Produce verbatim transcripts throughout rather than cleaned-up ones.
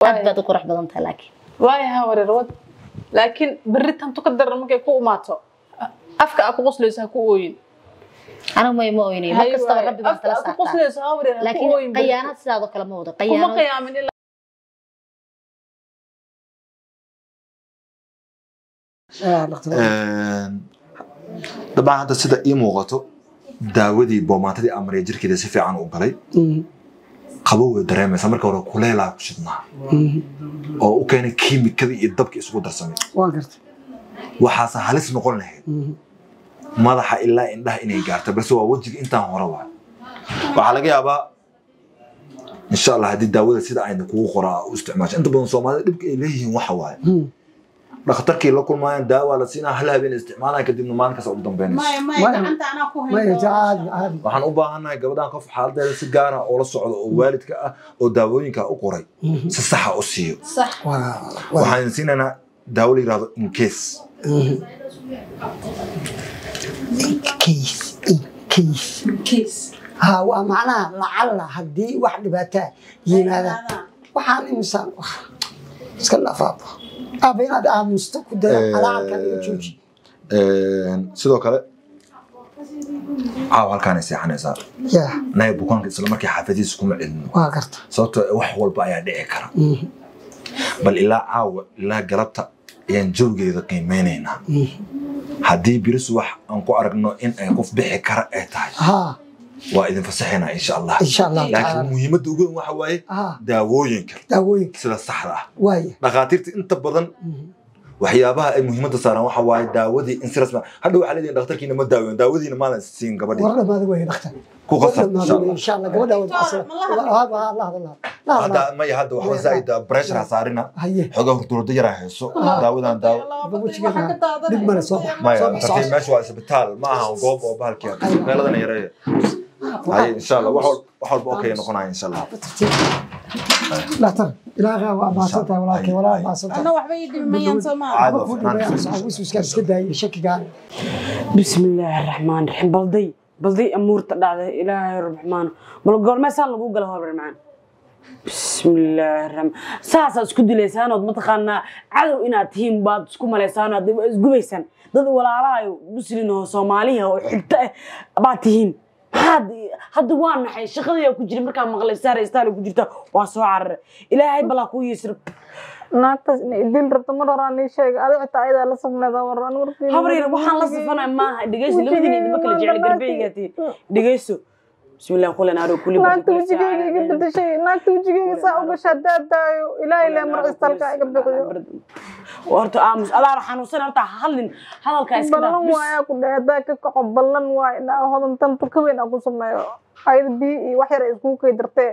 أبدا قرح بدن لكن واي ها وريرود لكن بريتهم تقدر ممكن كو ماتو أفك أكو قصليس هكو أوين أنا ما يمويني ما كستوى ربي ما ثلاثة أكو قصليس ها ورير لكن قيانات سادو كلام موضة قيانات كم قيام إلا طبعا هذا سيدا إيه موقته داودي بوماتدي أمري جير كده سيفي عن أقلي قبوه دريمة سمرك ورا كليلا كشدنا أو وكان كيمي كذا يدبك يسوق درسمي واقرت وحاسة حالس نقول له ما ضح إلا إن ده إني قارت بس هو وجهك أنت هو وحلاقي أبا إن شاء الله هذه داود سيدا عين كوخرا واستعماش أنت بدون صومال دبك إليه وحواي دكتوركي لو كل ما داوا la siinaa hal habeen isticmaalaa kadibna maalin kasta ugu dambeynayso ma ma gacanta ana ku hayno ma jaad aad waxaan u baahanahay gabadhan qof xaaladeeda si gaar ah oo la socdo oo waalidka ah oo daawooyinka u qoray si sax ah u siiyo sax waxaan siinana daawo la yiraahdo in case in case in case in case ha waa macnaha lacala hadii wax dhibaato yimaada waxaan imsan iska lafaabo أبينا ده مستوى ده على كذا يجوز. sidoo kale عاو halkaan ay seexanaysaa yaa nay bukaanka isla markii xaafadiisa kuma cilmo waa garta sababtoo wax walba ayaa dhici kara bal ilaa caaw ilaa galabta ayaan jawgeeda qiimeynayna haddii biris wax aan ku aragno in ay qof bixi kara ay tahay ha waa idin fasaxina insha Allah insha Allah laakiin muhiimadda ugu weyn waxa waaye daawooyinka daawooyinka sida saxda ah waaye dhaqaatiirta inta badan waxyaabaha ay muhiimadda saaran waxa waaye daawadii in si rasmi ah hadda waxa leeyahay dhakhtarkiina ma daaweyn daawadiina ma la siin gabadhii warna ma way dhakhtar ku qasab insha Allah gabadha wada asal hada Allah Allah hada ma yahay hada waxa zaid pressure saarina xoga hurdo yara hayso daawadan daaw dib ma soo ma yahay meesha waa isbitaal ma aha goob oo bahalkii meeladan yareeyo hay insha Allah wax walba okay noqonaya insha Allah لا ترى لا غا ما صوت ولا كي ولا ما صوت أنا واحد يدي ما ينسمع بسم الله الرحمن الرحيم بلدي بلدي أمور تدعى إلهي الرحمن بلقول ما سال جوجل هو الرحمن بسم الله الرحمن ساسا اسكت لسان ومتخنا عدو إن تهين بعض سكوم لسان جويسان ضد ولا على مسلمين صومالية وحتى بعض تهين هذا هذا وانا حي شغلي كجري مركا مغلي سار يستاهل كجرتا واسو عر إلهي بلا كو يسرب naagtaas inay dil rabto mar horaan ii sheeg adiga xitaa ayada la sabnada waraan warkii habriir waxaan la safana ma dhageyso labadiina idin kala jecel garbeygaati dhageyso bismillaah qulana aro kulli naagta wajigayga iga bedeshay naagta wajigayga saa uga shadaadaayo ilaahay la mar istalka iga bixiyo warto aamus adaa xanuunsan horta hadlin hadalka iska ballan waaya ku dheedaa ka kaco ballan waay inaa hodan tan ka weyn aan ku sameeyo ayda bi wax yar isku kaydartay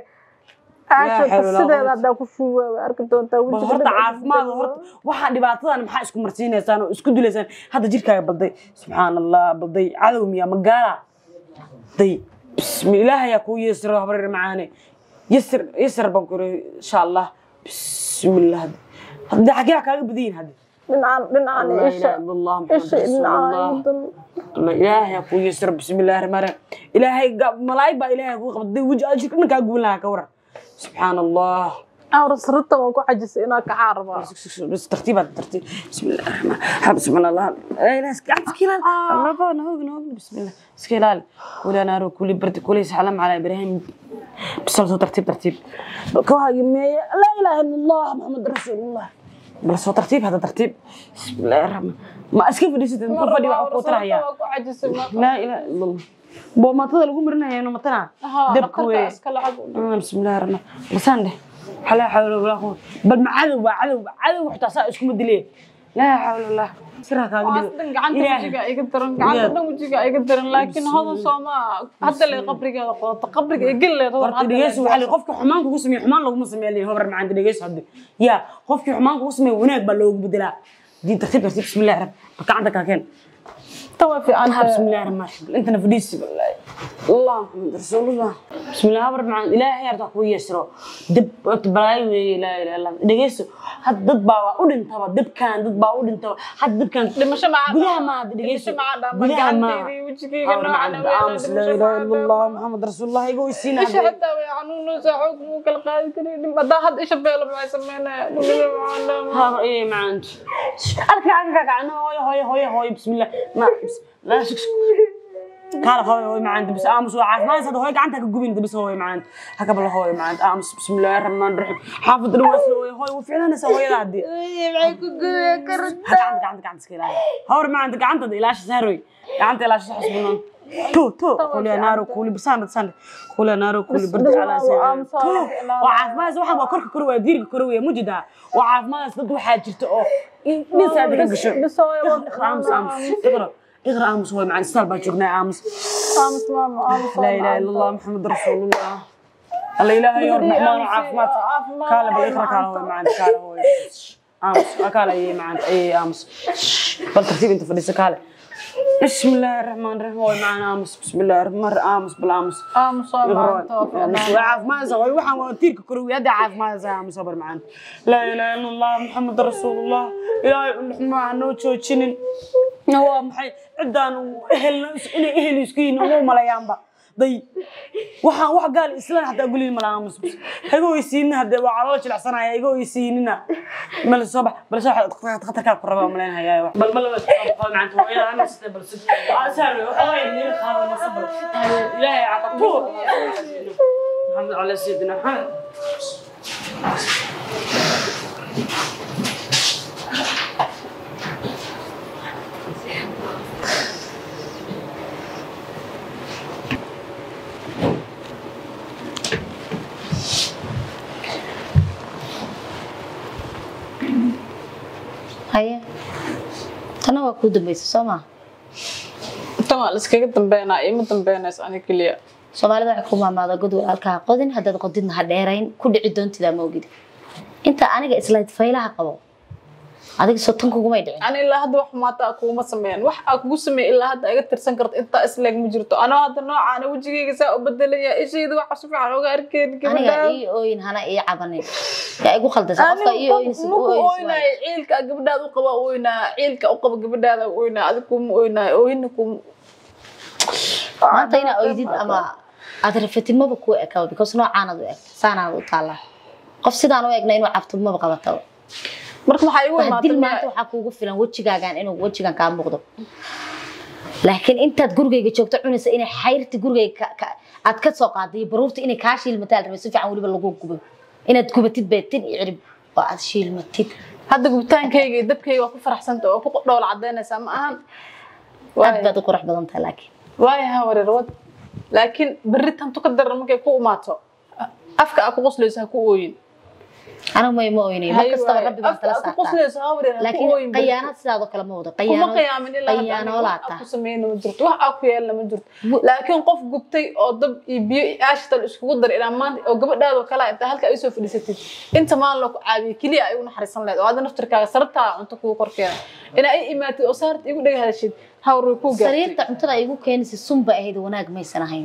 sideeda ku shuuwa arki doontaa wijiga horta caafimaad horta waxa dhibaatadan maxaa isku marsiinaysan oo isku dilaysan hada jirkaaga balday subhanallah balday cadow miya magaala day bismillaah ya ku yeesro habreer macaane yesr yesr bankuro insha Allah bismillaah hada xagaa kaaga badin hada dhinaan dhinaan isha isha dhinaan الله إلهي يا أخوي يسر بسم الله الرحمن الرحيم إلهي ملاك با إلهي أخوي قبضي وجه أجيك منك أقول لها كورا سبحان الله أورس رتب وكو عجز إنك عارضة بس ترتيبات ترتيب بسم الله الرحمن الرحيم بسم الله لا لا قاعد سكيلال الله فا نهوق نهوق بسم الله سكيلال كلي نارو كلي برد كلي سلام على إبراهيم بس ترتيب ترتيب كوها يمي لا إله إلا الله محمد رسول الله بس هو ترتيب هذا ترتيب بسم الله الرحمن ما أسكيف دي ستة نقول فدي وعقود رأيها لا إله إلا الله بو ما تضل قوم رنا يعني متنا دبكوي بسم الله الرحمن لسان ده حلا حول ولا قوة بل معلو بعلو بعلو محتاج اسكم الدليل لا حول ولا سرها كان قاعد وجهك يقدرن قاعد وجهك يقدرن لكن هذا صوما حتى اللي قبرك قبرك يقل هذا دقيس وعلي قفك حمانك وسمي حمان لو مسمي اللي هو ما عند دقيس هذا يا قفك حمانك وسمي هناك بلوق بدلا دي ترتيب ترتيب بسم الله الرحمن بقى عندك كان توافي أنا بسم الله الرحمن الرحيم أنت نفديسي بالله الله محمد رسول الله بسم الله أبرد مع إلهي يرضاك ويسره دب بلاي لا لا لا دقيسو هاد دب باوا ودين تبا دب كان دب باوا ودين تبا هاد دب كان لما شمع قلها ما دقيسو قلها ما آمس لا إله إلا الله محمد رسول الله يقول يسينا إيش حتى ويعنون ساعوك وكل قاعد كريم بدأ هاد إيش بيلا ما يسمينا ها إيه ما عند أنا كان عندك عنه هاي هاي هاي هاي بسم الله ما بس لا شك قال هاي هاي ما عند بس آمس وعاف ما يصدق هاي عنك الجبين بس هاي ما عند هكذا هاي ما عند آمس بسم الله الرحمن الرحيم حافظ الوصل هاي هاي وفعلا أنا سوي هذا معك كرت عندك عندك عندك سكيلا هاور ما عندك عندك إلاش سهروي عندك إلاش حسبنا تو تو كل نار وكل بسان بسان كل نار وكل برد على سان تو وعاف ما زوحنا وكرك كروي ديرك كروي مجدا وعاف ما صدق واحد جرت أو ناس هذيك قشة بس هو اقرأ أمس أمس اقرأ اقرأ أمس هو مع السال باجونا أمس أمس ماما أمس لا إله إلا الله محمد رسول الله الله إله يا رب ما عاف ما قال بيقرأ قال هو معنا قال هو أمس قال أي معنا أي أمس بل ترتيب أنت فديس قال بسم الله الرحمن الرحيم هو معنا أمس بسم الله الرحمن الرحيم أمس بالأمس أمس ماما عاف ما زوي وحنا وتيرك كروي هذا عاف ما زي أمس صبر معنا لا إله إلا الله محمد رسول الله إلهي معنا وتشوشين هو محي عدان وأهل إن أهل يسكين ومو ملايين بقى ضي وح وح قال إسلام حتى أقول لي ملامس بس هيجوا يسيننا هذا وعلاج العصنا هيجوا يسيننا مل الصبح بل صبح تخطر كاب قربة ملاين هيا بل بل قال معناته إلى أنا استبل سد أسأله وحوي اللي خاب المصبر لا عطول الحمد لله سيدنا محمد هيا أنا وأكون دميس سما تمام لسه دمبينا إيه مدمبينا أنا كليا Soomaalida waxay ku maamaada god walaalka qodin hadad qodidna ha dheerayn ku dhici doontida moogid inta aniga islayd faylaha qabo adiga soton kugu may dhicin أنا إلا هذا واحد ما تأكل ما سمين واحد أكو سمي إلا هذا أجت ترسنكرت أنت إسلاك مجرته أنا هذا النوع أنا وجهي جزاء بدل يا إيش يدو واحد شوف على وجه أركيد aniga ii ooyin hana ii cabanin yaa igu khaldasa qofka ii ooyin si مو أوينا عيلك قبل هذا وقبا أوينا عيلك أقبل قبل هذا أوينا أذكم أوينا أوينكم maanta ina ooydid ama aad rafatid maba ku ekaw because noocaan aad u eg saanaan u taala qof sidaan u egna inuu cabto maba qabato marka waxa igu imaatay maanta waxa kuugu filan wajigaagan inuu wajigan ka muuqdo laakiin intaad gurigeyga joogto cunaysa inay xayrti gurigeyga aad ka soo qaaday baruurta inay ka shiilmataan rabay si fiican waliba lagu gubo inaad gubatid beetin iyo cirib oo aad shiilmatid hadda gubitaankeyga dabkeyga waa ku faraxsanta oo ku dhowl cadeynaysa ma ahan aad baad u qurux badan tahay laakiin waayaha wareerwad laakiin baritan tu ka daran markay ku umaato afka aku qoslaysa ku ooyin أنا ما يمويني ما كستوى ربي ما تلصق لكن قيانات سيادة كلام موضة قيانات قيامين إلا قيانة ولا تا أكو سمين وجرت وح أكو يلا مجرت لكن قف جبتي أو ضب يبي عاشت الأسبوع قدر إلى ما أو قبل ده وكلا أنت هلك أيسوف اللي ستين أنت ما لك عادي كلي أيون حريصان له وهذا نفترك صرتها أنت كوكر كذا إن أي إماتي أصارت يقول ده هذا الشيء هاورو كوجا سريرت أنت لا يقول كأنس السنبة هيدا وناق ما يسنهين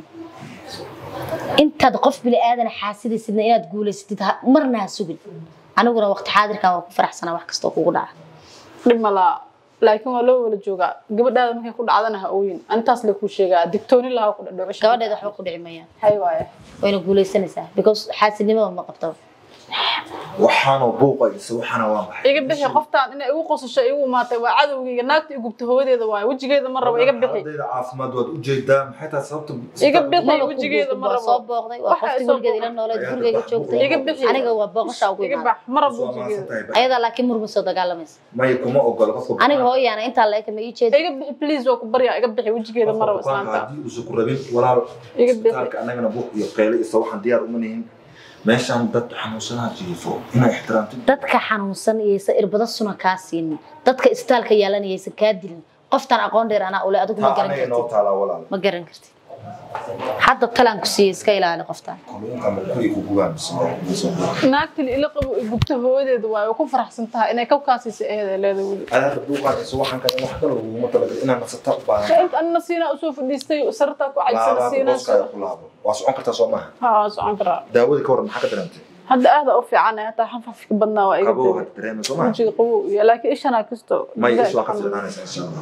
أنت تقف بالآذان حاسد سيدنا إلى تقول ستة مرنا سجل أنا أقول وقت حاضر كان فرح سنة واحد كستوك وقدع لما لا لكن ولو ولا جوجا قبل هذا ممكن يكون عادنا هقوين أنت أصلك كل شيء دكتوري لا أقول ده قبل هذا حقوق دعمية حيوان وين أقول سنة سنة because حاسد ما ما قبضه waxaana buuqayso waxaana waa maxay iga bixi qoftaan inay igu qosasho igu maatay waa cadawgiga naagta igu gubtay hooyadeeda waay wajigeeda mar rabo iga bixi ardayda caafimaad waad u jeedaa maxay tahay sababta iga bixi wajigeeda mar rabo soo booqday waa qofti waligeed ila noolay gurigeyga joogtay iga bixi aniga waa booqasha ugu iga bax mar rabo wajigeeda ayada laakiin murma soo dagaalamaysa may kuma ogol qofka aniga hooyana inta la kama ii jeed iga bixi please waa ku barya iga bixi wajigeeda mar rabo islaanta hadii uu ku rabin walaal iga bixi halka anagana buuq iyo qeyle iyo waxaan diyaar u manihin meeshan dad xanuunsanaa jiifo inay ixtiraamto dadka xanuunsan iyo irbada suna ka siin dadka istaalka yaalanaysa ka dilin qoftan aqoon dheer ana ule adigu ma garan kartid noo taala walaal ma garan kartid hadda talaan ku siiyay iska ilaali qoftaan qoloyinka markay ku gubaan naagta ila qabo gubta hooyadeeda waa ku faraxsan tahay inay ka kaasiisa eeday leedahay wili ana duuqaad soo waxaan ka wax kale ugu matalaga inaan nasata u baahan inta anna siina usoo fadhiistay sarta ku cajsan siina waa socon kartaa soo maaha haa socon karaa daawada ka waran maxaa ka dareentay hadda aad u fiican ay taa xanfafka badnaa waa iga qabowga dareema soo maaha jiga qabow iyo laakiin ishana kasto ma yeesho ka filanaysa insha Allah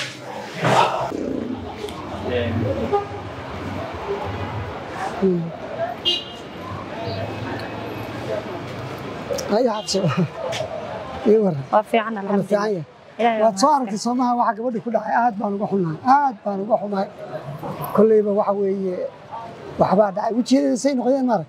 هاي حبسه ايوه waa fiican alxamdulillah fiican waad soo aragtay Soomaha waxa gabadha ku dhacay aad baan uga xunahay aad baan uga xunahay kullayba waxa weeye waxba dhacay wajigeeda say noqdeen mar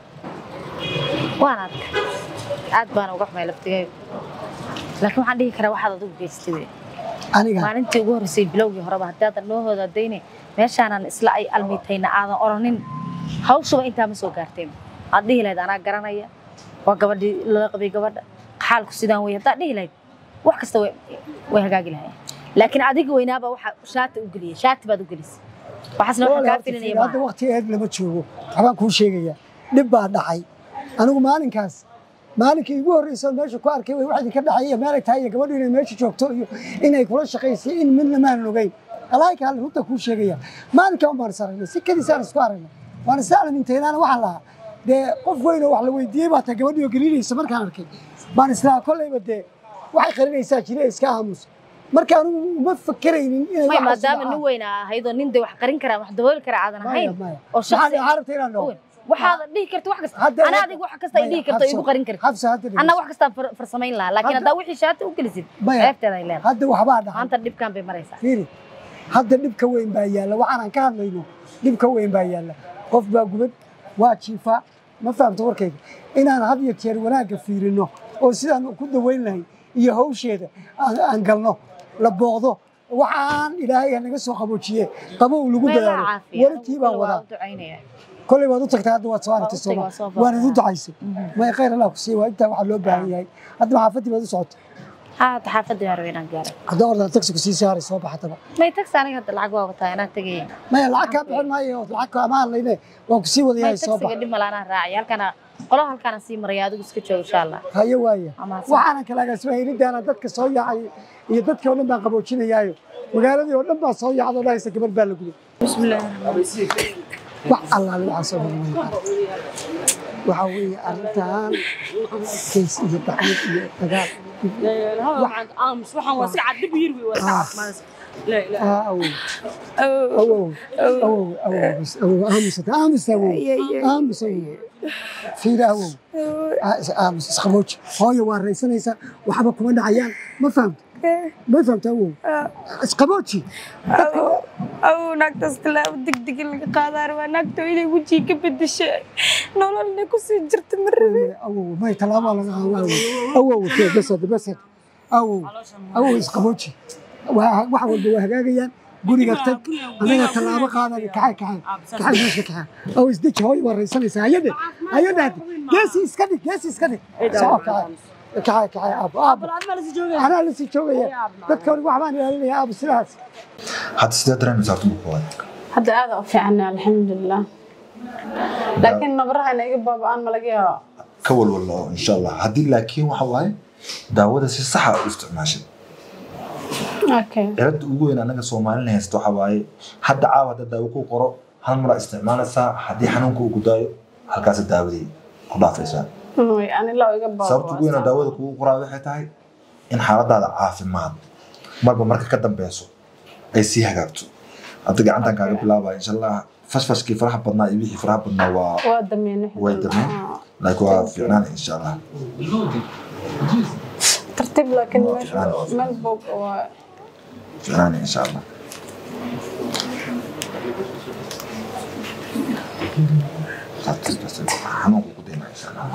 waan arkay aad baan uga xumay laftigay laakiin waxaan dhihi karaa waxaad adigu geystay aniga maalintii ugu horeysay bilowgii horeba hadda noo hooda deynay meeshaanan isla ay almitayna aadan oranin hawshuba intaa ma soo gaarteen aad dhihi lahayd anaa garanaya waa gabadhii la qabay gabadha xaalku sidaan way hadda dhihi lahayd wax kasta way way hagaagi lahayd laakiin adiga weynaaba waxa shaati u galiyay shaati baad u galisay waxaasna waxa ka filinaya hadda waqtigeed lama joogo waxaan kuu sheegaya dhib baa dhacay anigu maalinkaas maalinkii ugu horeysay meesha ku arkay way waxa ka dhacay meel ay tahay gabadhu inay meesha joogto iyo inay kula shaqeysay in midna ma ogeyn alaay ka runta ku sheegaya maalinka uma saarnay si kadiis aan isku aragnay waan saalan inteynaan waxa la de qof weyn oo wax la weydiiyay baa ta gabadhu galiinaysa markaan arkay baan isla kolayba de waxay qarinaysaa jiray iska aamus marka anigu uma fakaraynin inay ma maadaama nin weyn ahayd oo nin de wax qarin kara wax dabool kara aadan ahayn oo shakhsi عارفتي انه waxaad dhihi karto wax kasta ana adiga wax kasta ay dhihi karto igu qarin karto حفصه هذا ana wax kasta farsamayn laha laakiin hada wixii shaati u galisid ayfteeda ay leedahay هذا waxba dhaxan anta dhibkan bay maraysaa fiiri hadda dhibka weyn baa yaala waxaan ka hadlayno dhibka weyn baa yaala qof baa gubad waa jiifa ma fahamto warkayga inaan had iyo jeer wanaaga fiirino oo sidaan ku daweyn lahayn iyo hawsheeda aan galno la booqdo waxaan ilaahay naga soo qaboojiye qabow lagu dadaalo wartii baan wadaa كل ما دوتك هذا وصارت الصومال وانا دود عايسه ما غير الله كسي وانت waxa loo baahan yahay hadda xaafadii baad u socoto ها xaafadii hore inaan gaaro hadda orda taxi ku sii saaray soo baxataba may taxi aniga hadda lacag waa wataa inaan tagay ma lacag ka bixin maayo lacag amaan leeyne waan ku sii wadayaa soo bax taxi dhimalaana raacay halkana qolo halkana sii maray adigu iska joog insha Allah hayo waaya waxaan kala gasbaynidaana dadka soo yaacay iyo dadka oo dhan baan qaboojinayaayo magaaladii oo dhan baa soo yaacdo dhaysa gabar baa la guday bismillaah wax Allah la soo marnay waxa weeye arintan keys iyo taxmiid iyo dagaal waxaan aamus waxaan waa si cad dib yirwi waa caafimaad لا لا أو أو أو أو أو أمس أمس أو أمس في له أمس سخموش هاي ورئيسنا وحبا كمان عيان ما فهمت ما فهمت أو سخموشي أو نكتس كلا دق دق القادر ونكتو إلى وجهي كبد الشيء نقول لك وسجرت مرة أو ما يطلع ولا أو أو بس بس أو أو سخموشي waxa walba waa hagaagayaan guriga tag anaga talaabo qaadan kaxay kaxay kaxay meesha kaxay oo isdij hooy wareysanaysa ayada ayada geesi iska dhig geesi iska dhig soo kaxay kaxay kaxay aab aab ana la sii joogaya dadka wax baan ilaalinayaa aab sidaas hadda sidee dareemaysaa ku qoon hadda aad u fiican alxamdulillah laakiin nabraha inaga baabaan ma laga yaabo ka walwalo insha Allah hadii laakiin waxa waaye daawada si sax ah u isticmaashay okay yarad ugu weyn anaga Soomaaliyeed haysto waxa waaye hadda caawada daawo ku qoro hal mar isticmaalaysa hadii xanuunku ugu daayo halkaas daawadii ku dhaafaysa way aan la iga baabo sababta ugu weyn daawada ku qoraa waxay tahay in xaaladaada caafimaad marba marka ka dambeeso ay si hagaagto hadda gacantan kaaga bilaabay insha Allah fashfashkii faraha badnaa iyo wixii faraha badnaa waa waa dameeyay way dameeyay laakiin waa fiicnaan insha Allah ترتيب لكن ما البوب و فعلا إن شاء الله حنوق قدينا إن شاء الله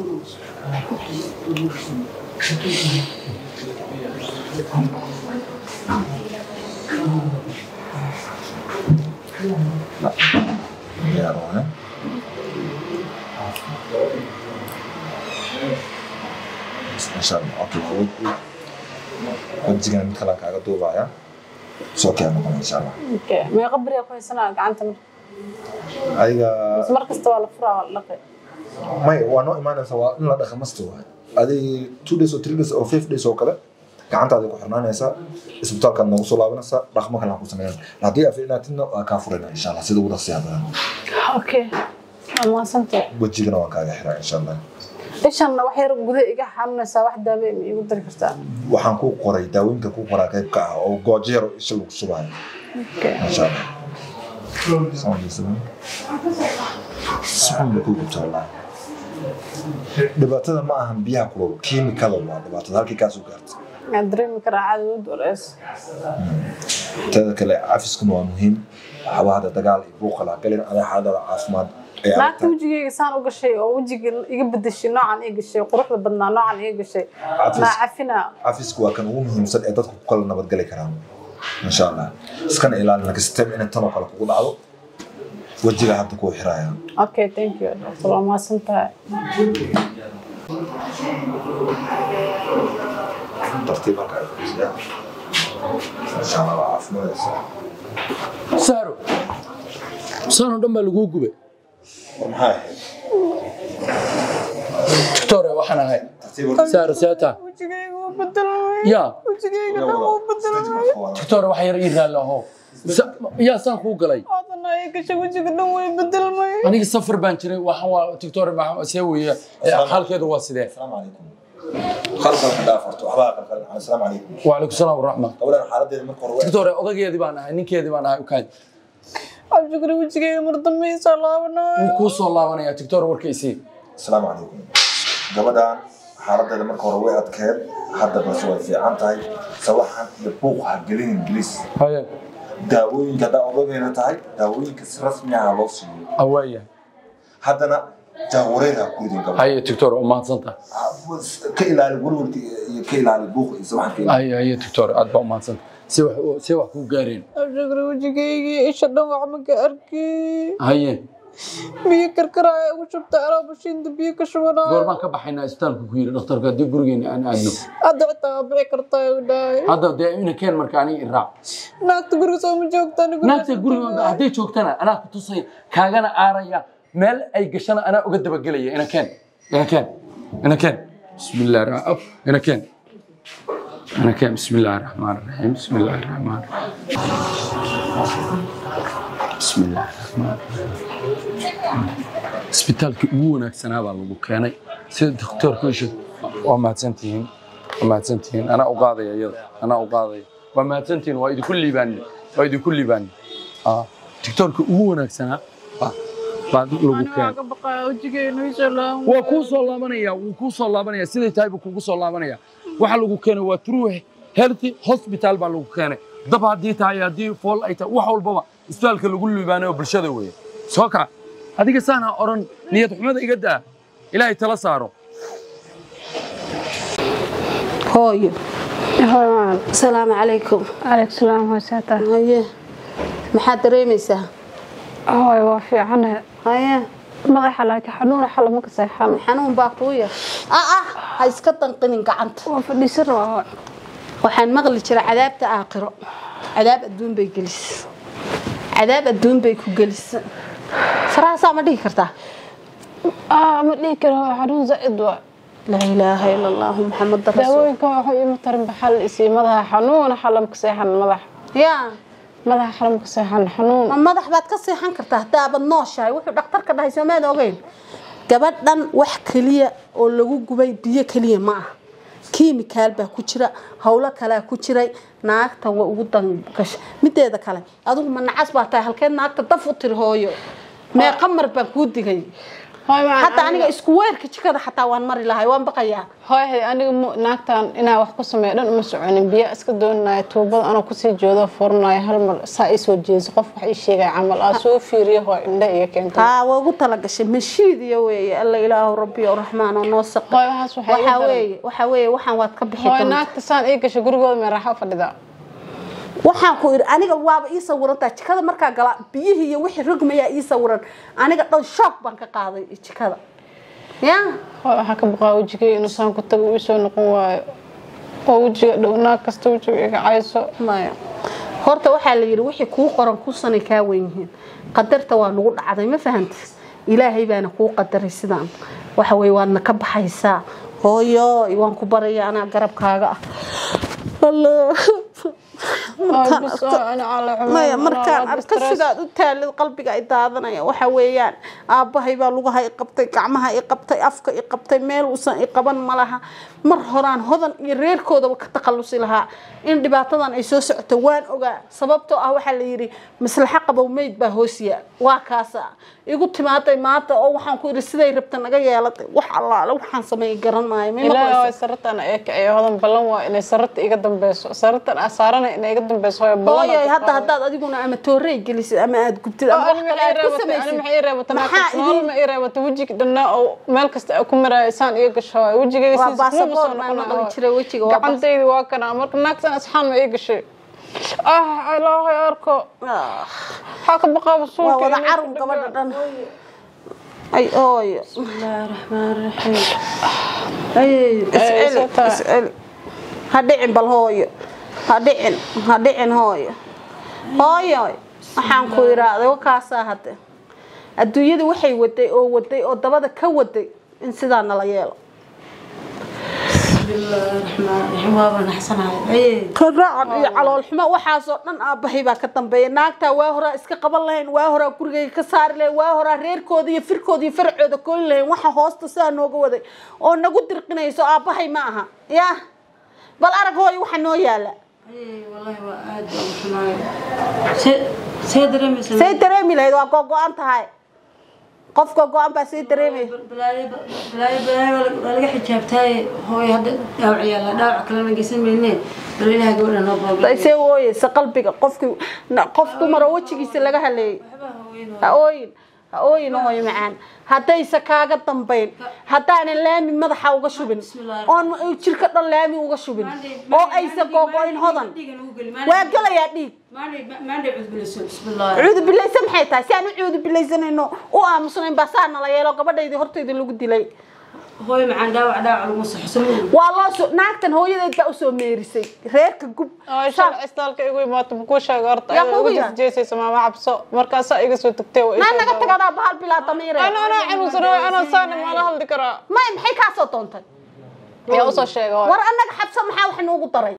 لا يا رونا إن شاء الله أوكي وجهنا مثلا كأجا دوبايا سوكي أنا إن شاء الله أوكي ما يقبل يا أخوي سنة عنت adiga بس مركز توالى فرع ولا قي may waa noo imaanaysa waa in la dhaqamasto waa adiga two days or three days or five days oo kale gacantaada ku xirnaanaysaa isbitaalka nagu soo laabanaysaa dhaqmo kale ku sameeyaan hadii afiinaatina waa ka furayna insha Allah sida ugu dhaqsiyaada اوكي ما سنتي wajigana waa kaaga xiraa insha Allah إيشان wax yar gudaha iga xanuunaysa wax daawe ma igu dari kartaa waxaan ku qoray daawinta ku qoraa qayb ka ah oo goojeero isha lagu subayo اوكي insha Allah Sound Sound ku gubtaa dhibaatada ma ahan biyaha kulul kiimikada waa dhibaatada halkii ka soo gaartay adreem karaacad u dores tada kale cafisku waa muhiim xabaada dagaal iyo buuq la galin ala xaalada caafimaad laagta wajigayga saan u gashay oo wajiga iga bedeshay noocan iga gashay quruxda badnaa noocan iga gashay ma cafina cafisku waa kan ugu muhiimsan ee dadku kala nabad gali karaan insha Allah iskana ilaalina system in tan oo kale ku dhacdo wajiga hadda ku xiraaya okay thank you doctor ma santaa tartiib marka ay fiirsada insha Allah caafimaad saaro saaro dhanba lagu gubay maxay doctor waxaan ahay saaro saata wajigayga u bedelay ya wajigayga dhan u bedelay doctor waxa yar ii raalaho ya saan ku galay adana ay gashay wajiga dhan way bedelmay aniga safar baan jiray waxaan waa doctor ma seewiya halkeedu waa sidee assalaamu calaykum خلصنا دافرت وحبا قال السلام عليكم وعليكم السلام ورحمه اولا حالتي marka hore doctor odageedi baan ahay ninkeedi baan ahay u kaad abjigri wajigayga mardameysa laabanayo ku soo laabanaya doctor warkaysi السلام عليكم gabadhan xaaladda marka hore way adkeed hadda bas way fiican tahay sawaxan iyo buuqa gelin ingiliis haye daawooyinka daawooyinka tahay daawooyinka si rasmi ah loo siiyo awaya haddana jaawareeda ku idin gabadha haye doctor oo maadsanta ka ilaali gurgurta iyo ka ilaali buuqa iyo sawaxan haye haye doctor aad baa maadsanta si wax si wax ku gaareen abjigri wajigayga isha dhan wax ma ka arki haye biyo karkaraya ugu shubta alaab shinda biyo ka shubana goormaan ka baxaynaa isbitaalka ku yiri dhakhtarka dib gurigeena aan aadno hadda xitaa bixi kartaa u dhaay hadda dee ina keen marka aniga iraac naagta guriga soo ma joogtaa naagta guriga hadday joogtana anaa ku tusay kaagana aaraya meel ay gashana anaa uga dabagelaya ina keen ina keen ina keen bismillaah raab ina keen ina keen bismillaah rahmaan rahiim bismillaah rahmaan bismillaah rahmaan isbitaalka ugu wanaagsanaa baa lagu keenay sida doctorku isha waa mahadsantihiin waa mahadsantihiin anaa u qaadaya iyada anaa u qaadaya waa mahadsantihiin waa idinku liibaani waa idinku liibaani ah doctorka ugu wanaagsanaa baa lagu keenay waa kuu soo laabanaya wuu kuu soo laabanaya siday tahay buu kugu soo laabanaya waxa lagu keenay waa True Health Hospital baa lagu keenay dab haddii tahay haddii fool ay tahay wax walbaba isbitaalka lagu liibaanayo bulshada weeye soo kac adiga saana oran niyad xumada iga daa ilaahay tala saaro hooyo assalaamu calaykum calaykum salaam wasaata haye maxaad dareemaysaa hooyo waa fiicane haye madaxa laakiin xanuun xal ma ka seexan xanuun baa kuu yar ah ah ha iska danqinin gacanta waa fadhiisan rabaa waxaan maqli jiray cadaabta aakhiro cadaab adduun bay gelis cadaab adduun bay ku gelis فراسة ما ديك كرتا آه ما ديك كرا حنون زائد وا لا إله إلا الله محمد رسول داوين كم حي مطرب بحل اسي مدها حنون حلم كسيحن مدح يا مدح حلم كسيحن حنون ما مدح بعد كسيحن كرتا داب النوشة وحو دكتور كده يسمى دوغين gabadhan wax kaliya oo lagu gubay biyo kaliya ma ah kiimikaal baa ku jira hawlo kale ku jiray naagta waa ugu dangash mideeda kale adigu ma nacas baa tahay halkeen naagta daf u tir hooyo mee qamar baan ku digay hatta aniga isku weerka jikada hatta waan mari lahay waan baqayaa hooyo aniga naagtan inaa wax ku sameeyo dhan uma soconin biyo iska doonay tuubada ana ku sii joodo furnay hal mar saa i soo jeeso qof wax ii sheegay camal ah soo fiiriyo hooyo indha iyo keento ha waa ugu tala gashay mashiid iyo weeye alla ilaahu rabbi oo raxmaan oo noo saqo waxa weeye waxa weeye waxaan waad ka bixi doontaa naagta saan ii gashay gurigooda ma raaxo fadhida waxaan ku iri aniga waaba ii sawirantaa jikada markaa gala biyihii iyo wixii rugmaya ii sawiran aniga dhan shock baan ka qaaday jikada ya waxa ka baqaa wajigay inuu saan ku tago soo noqon waayo oo wajiga dhowna kasta wajiga iga cayso maya horta waxa la yiri wixii ku qoran ku sanay ka weyn yihiin qadarta waa nagu dhacday ma fahantay ilaahay baana kuu qadaray sidaan waxa way waadna ka baxaysaa hooyo waan ku baraya anaa garabkaaga ah Allah maya markaan arka sidaad u taalid qalbiga ay daadanaya waxa weeyaan aabbahay baa lugaha i qabtay gacmaha i qabtay afka i qabtay meel uusan i qaban ma laha mar horaan hodan iyo reerkoodaba ka takhalusi lahaa in dhibaatadan ay soo socoto waan ogaa sababtoo ah waxaa la yidhi maslaxa qabow meyd baa hoosiya waa kaasa igu timaaday maanta oo waxaan ku yidhi siday rabta naga yeelatay wax allaale waxaan sameeyay garan maayo ilaahay saratan ay kacay hodan balan waa inay sarata iga dambayso saratan asaarana inay iga dambayso way balan hooyo hadda haddaad adiguna ama toorey gelisid ama aad gubtid ama wax kale aad ku samaysid maxay reebata ma ay reebata wajiga dhanna oo meel kasta ku maraysaan iga gasho wajigayga si baasaboor ma noqon jiray wajiga waa gacantayda waa kana marka naagtan asxaan ma iga gashay ah ilaahay arko ha ka baqaa suuqa waa wada carun gabadha dhan ay ooyo bismillahir rahmanir rahim ay is'al is'al hadhicin bal hooyo hadhicin hadhicin hooyo hooyo waxaan ku yiraahday wakaasaa hadda adduunyadu waxay waday oo waday oo dabada ka waday in sidaa nala yeelo كراعد على الحما وحاسو دن aabahay baa ka dambeeyay naagta waa hore iska qaban lahayn waa hore gurigay ka saar lahayn waa hore reerkooda iyo firkooda iyo farcooda kool lahayn waxa hoosta saa nooga waday oo nagu dirqinayso aabahay ma aha ya bal arag hooy waxa noo yaala ay wallahi waa aad u xumaay see dareemaysaa see dareemaysaa waa go'go'an tahay qofka go'an baa sii dareemay balaayo balaayo balaayo laga xijaabtay hooy hadda dhaawac la dhaawac kale ma geysan meynee balaayaha gabadha noo boobo ay hooy sa qalbiga qofku qofku maro wajigiisa laga haleeyay hooyin hooyin hooy macaan haday sakaaga dambeyn hadaan laami madaxa uga shubin oo jirka dhan laami uga shubin oo aysa gogoyn hodan waa galaya dhiig maandhe cud bilayso bismillah cud bilayso maxay tahay si aan u cud bilaysanayno oo aamusnayn baasaan la yeelo gabadhayda hortayda lagu dilay hooy macaan dhaawac dhaawac lagu saxsan waa loo soo naagtan hooyadeed baa u soo meerisay reerka gub shal istaalka igu imaato ku sheeg horta ay ugu jeesay sama xabso markaas ay iga soo tagtay oo ma naga tagada bahal bilaa tamiire ana ana xanuunsan oo ana saan ma la hadli karaa ma maxay ka soo doontay yaa u soo sheegay war anaga xabso maxaa wax noogu daray